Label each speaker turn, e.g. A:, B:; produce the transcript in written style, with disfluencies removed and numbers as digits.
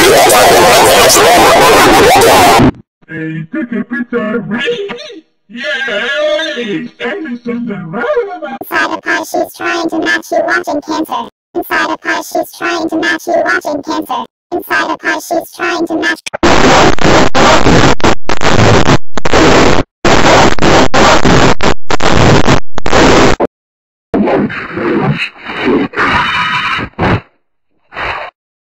A: Hey, take a picture. Yeah, inside a pie, she's trying to match you watching cancer. Inside a pie, she's trying to match you watching cancer. Inside a pie, she's trying to match.